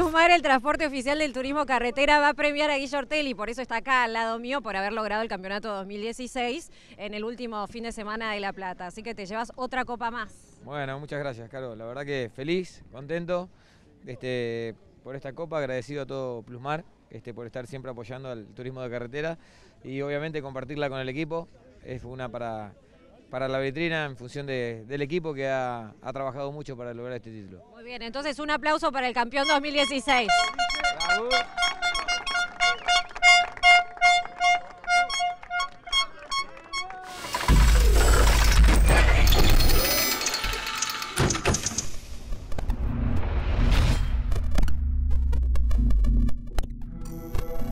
Plusmar, el transporte oficial del turismo carretera, va a premiar a Guillo Ortelli, por eso está acá al lado mío, por haber logrado el campeonato 2016 en el último fin de semana de La Plata. Así que te llevas otra copa más. Bueno, muchas gracias, Caro. La verdad que feliz, contento por esta copa, agradecido a todo Plusmar por estar siempre apoyando al turismo de carretera y obviamente compartirla con el equipo. Es una para la vitrina en función del equipo que ha trabajado mucho para lograr este título. Muy bien, entonces un aplauso para el campeón 2016. ¡Bravo!